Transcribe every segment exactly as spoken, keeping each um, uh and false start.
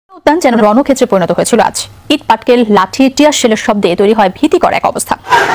উদ্যান যেন রণক্ষেত্রে পরিণত হয়েছিল আজ। ইট পাটকেল লাঠি টিয়ার শেলের শব্দে তৈরি হয় ভীতিকর এক অবস্থা।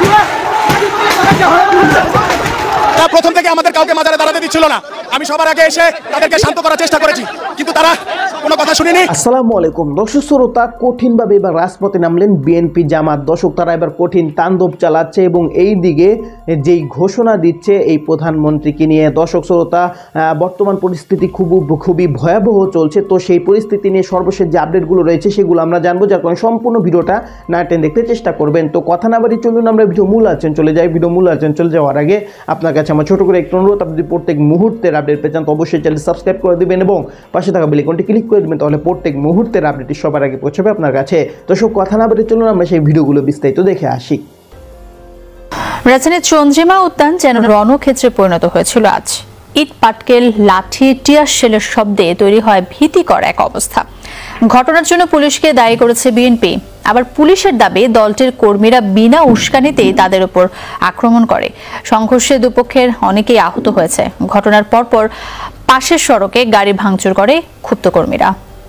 প্রথম থেকে আমাদের কাউকে মাজারে দাঁড়াতে দিচ্ছিল না। আমি সবার আগে এসে তাদেরকে শান্ত করার চেষ্টা করেছি, কিন্তু তারা কোনো কথা শুনেনি। আসসালামু আলাইকুম দর্শক শ্রোতা, কঠিনভাবে এবার রাজপথে নামলেন বিএনপি জামাত। দর্শক, তারা এবার কঠিন তাণ্ডব চালাচ্ছে এবং এই দিকে যেই ঘোষণা দিচ্ছে এই প্রধানমন্ত্রীকে নিয়ে। দর্শক শ্রোতা, বর্তমান পরিস্থিতি খুব খুবই ভয়াবহ চলছে। তো সেই পরিস্থিতি নিয়ে সর্বশেষ যে আপডেটগুলো রয়েছে সেগুলো আমরা জানবো, যার কারণে সম্পূর্ণ ভিডিওটা না টেনে দেখতে চেষ্টা করবেন। তো কথা না বাড়ি চলুন আমরা ভিডিও মূল আলোচনা চলে যাই। ভিডিও মূল আলোচনা চলে যাওয়ার আগে আপনার কাছে আমার ছোট করে একটু অনুরোধ, আপনি যদি প্রত্যেক মুহূর্তের আপডেট পেয়ে চান তো অবশ্যই চ্যানেল সাবস্ক্রাইব করে দিবেন এবং পাশে থাকা বেল আইকনটি ক্লিক করে দিবেন, তাহলে প্রত্যেক মুহূর্তের আপডেটটি সবার আগে পৌঁছাবে আপনার কাছে। দর্শক, কথা না বলে চলুন আমরা সেই ভিডিওগুলো বিস্তারিত দেখে আসি। রাজধানীর চন্দ্রিমা উদ্যান যেন রণক্ষেত্রে পরিণত হয়েছিল আজ। ইট পাটকেল লাঠি টিয়ার শেলের শব্দে তৈরি হয় ভীতিকর এক অবস্থা। ঘটনার জন্য পুলিশকে দায়ী করেছে বিএনপি। আবার পুলিশের দাবি দলটির কর্মীরা বিনা উস্কানিতেই তাদের উপর আক্রমণ করে। সংঘর্ষে দুপক্ষের অনেকেই আহত হয়েছে। ঘটনার পরপর পাশের সড়কে গাড়ি ভাঙচুর করে ক্ষুব্ধ কর্মীরা।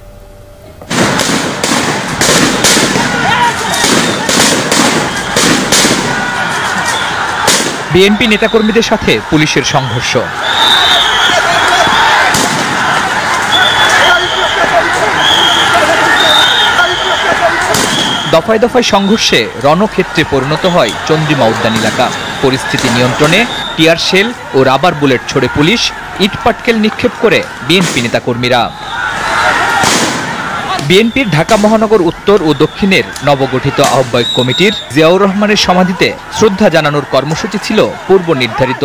বিএনপি নেতাকর্মীদের সাথে পুলিশের সংঘর্ষ। দফায় দফায় সংঘর্ষে রণক্ষেত্রে পরিণত হয় চন্দ্রিমা উদ্যান এলাকা। পরিস্থিতি নিয়ন্ত্রণে টিয়ার শেল ও রাবার বুলেট ছোড়ে পুলিশ, ইট পাটকেল নিক্ষেপ করে বিএনপি নেতাকর্মীরা। বিএনপির ঢাকা মহানগর উত্তর ও দক্ষিণের নবগঠিত আহ্বায়ক কমিটির জিয়াউর রহমানের সমাধিতে শ্রদ্ধা জানানোর কর্মসূচি ছিল পূর্ব নির্ধারিত।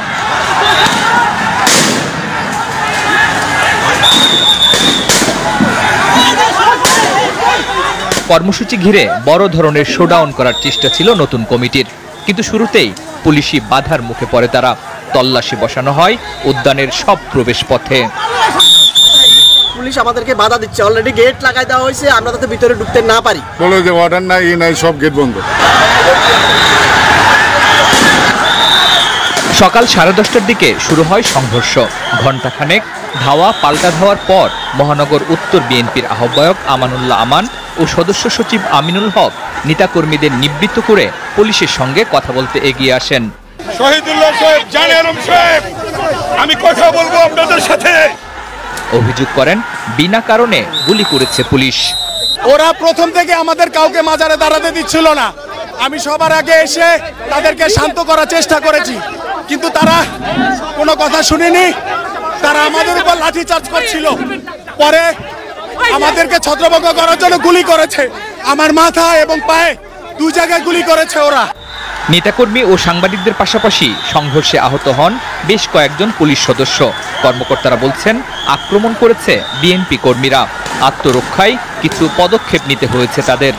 কর্মসূচি ঘিরে বড় ধরনের শোডাউন করার চেষ্টা ছিল নতুন কমিটির, কিন্তু শুরুতেই পুলিশি বাধার মুখে পড়ে তারা। তল্লাশি বসানো হয় উদ্যানের সব প্রবেশ পথে। পুলিশ আমাদেরকে বাধা দিচ্ছে, অলরেডি গেট লাগাই দেওয়া হয়েছে, আমরা তাতে ভিতরে ঢুকতে না পারি। বলে যে অর্ডার নাই, এই নাই, সব গেট বন্ধ। সকাল সাড়ে দশটার দিকে শুরু হয় সংঘর্ষ। ঘণ্টাখানেক ধাওয়া পাল্টা ধাওয়ার পর মহানগর উত্তর বিএনপির আহ্বায়ক আমানুল্লাহ আমান ও সদস্য সচিব আমিনুল হক নেতাকর্মীদের নিবৃত্ত করে পুলিশের সঙ্গে কথা বলতে এগিয়ে আসেন। শহীদুল্লাহ সাহেব, জানেরম সাহেব, আমি কথা বলবো আপনাদের সাথে। অভিযোগ করেন বিনা কারণে গুলি করেছে পুলিশ। ওরা প্রথম থেকে আমাদের কাউকে মাজারে দাঁড়াতে দিচ্ছিল না। আমি সবার আগে এসে তাদেরকে শান্ত করার চেষ্টা করেছি, কিন্তু তারা কোনো কথা শুনেনি। তারা আমাদের উপর লাঠি চার্জ করছিল। পরে আমাদেরকে ছত্রভঙ্গ করার জন্য গুলি করেছে। আমার মাথা এবং পায়ে দুই জায়গায় গুলি করেছে ওরা। নেতাকর্মী ও সাংবাদিকদের পাশাপাশি সংঘর্ষে আহত হন বেশ কয়েকজন পুলিশ সদস্য। কর্মকর্তারা বলছেন আক্রমণ করেছে বিএনপি কর্মীরা। আত্মরক্ষায় কিছু পদক্ষেপ নিতে হয়েছে তাদের।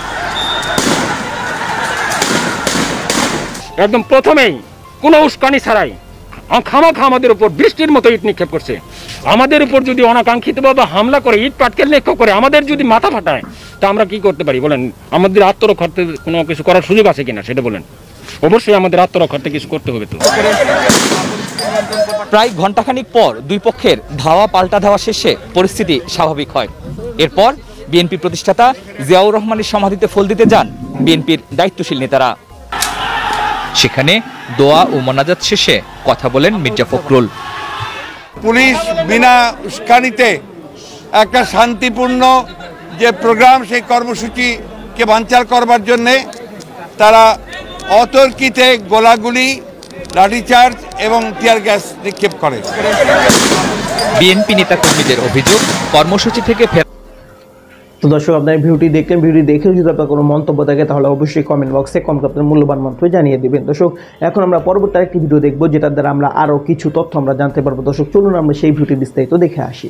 একদম প্রথমেই কোনো উস্কানি ছাড়াই খামাখা আমাদের উপর বৃষ্টির মতো ইট নিক্ষেপ করছে। আমাদের উপর যদি অনাকাঙ্ক্ষিতভাবে হামলা করে, ইট পাটকেল নিক্ষেপ করে আমাদের যদি মাথা ফাটায়, তা আমরা কি করতে পারি বলেন? আমাদের আত্মরক্ষার্থে কোনো কিছু করার সুযোগ আছে কিনা সেটা বলেন। অবশ্যই আমাদের আত্মরক্ষার্থে কিছু করতে হবে। তো প্রায় ঘণ্টাখানিক পর দুই পক্ষের ধাওয়া পাল্টা ধাওয়া শেষে পরিস্থিতি স্বাভাবিক হয়। এরপর বিএনপি প্রতিষ্ঠাতা জিয়াউর রহমানের সমাধিতে ফুল দিতে যান বিএনপির দায়িত্বশীল নেতারা। সেখানে দোয়া ও মোনাজাত শেষে কথা বলেন মির্জা ফখরুল। পুলিশ বিনা উস্কানিতে একটা শান্তিপূর্ণ যে প্রোগ্রাম, সেই কর্মসূচিকে বানচাল করবার জন্যে তারা অতর্কিতে গোলাগুলি, লাঠিচার্জ এবং টিয়ার গ্যাস নিক্ষেপ করে। বিএনপি নেতাকর্মীদের অভিযোগ কর্মসূচি থেকে ফেরা। তো দর্শক, আপনার ভিডিওটি দেখলেন। ভিডিওটি দেখেও যদি আপনার কোনো মন্তব্য থাকে তাহলে অবশ্যই কমেন্ট বক্সে কমেন্ট আপনার মূল্যবান মন্তব্য জানিয়ে দিবেন। দর্শক, এখন আমরা পরবর্তী একটি ভিডিও দেখবো, যেটার দ্বারা আমরা আরও কিছু তথ্য আমরা জানতে পারবো। দর্শক, চলুন আমরা সেই ভিডিওটি বিস্তারিত দেখে আসি।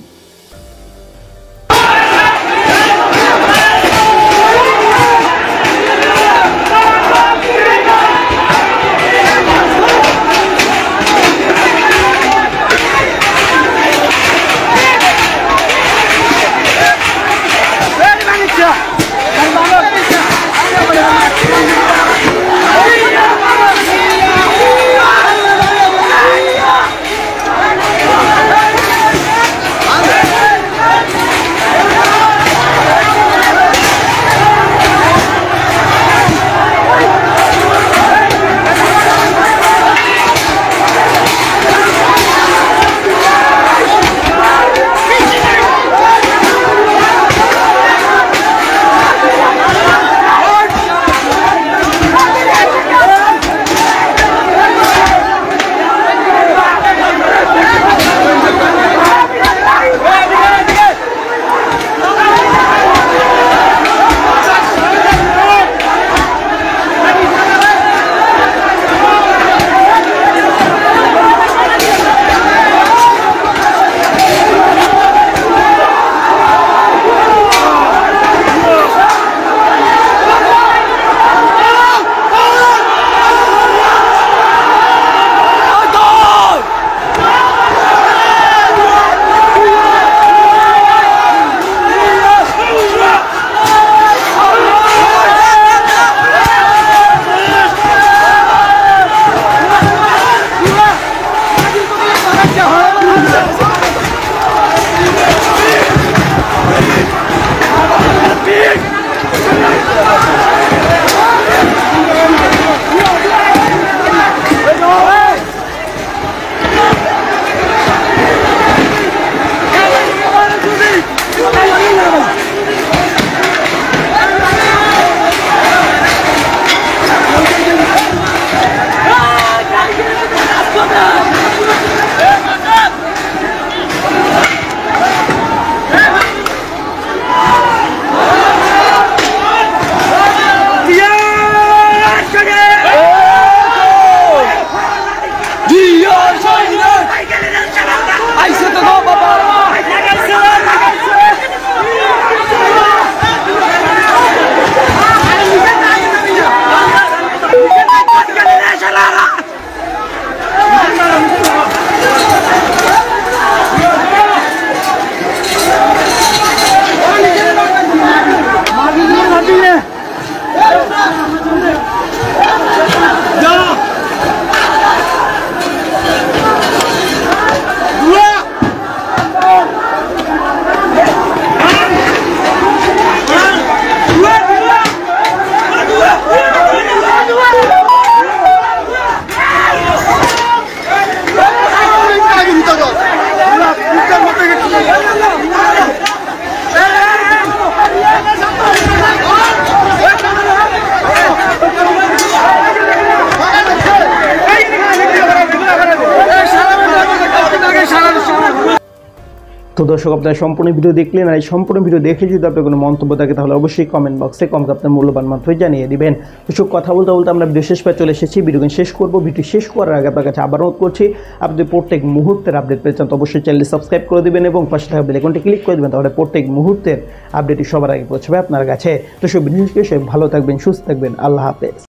আমরা তো দর্শক, আপনারা সম্পূর্ণ ভিডিও দেখলেন, আর এই সম্পূর্ণ ভিডিও দেখে যদি আপনার কোনো মন্তব্য থাকে তাহলে অবশ্যই কমেন্ট বক্সে কমকে আপনার মূল্যবান মন্তব্য জানিয়ে দিবেন। দর্শক, কথা বলতে বলতে আমরা ভিডিও শেষ পেয়ে চলে এসেছি। ভিডিওকে শেষ করবো। ভিডিও শেষ করার আগে আপনার কাছে আবার অনুরোধ করছি, আপনি প্রত্যেক মুহূর্তের আপডেট পেয়ে চান তো অবশ্যই চ্যানেলটি সাবস্ক্রাইব করে দেবেন এবং পাশে থাকা বেল আইকনটি ক্লিক করে দেবেন, তাহলে প্রত্যেক মুহূর্তের আপডেটটি সবার আগে পৌঁছবে আপনার কাছে। দর্শক, ভিডিও শেষে ভালো থাকবেন, সুস্থ থাকবেন। আল্লাহ হাফেজ।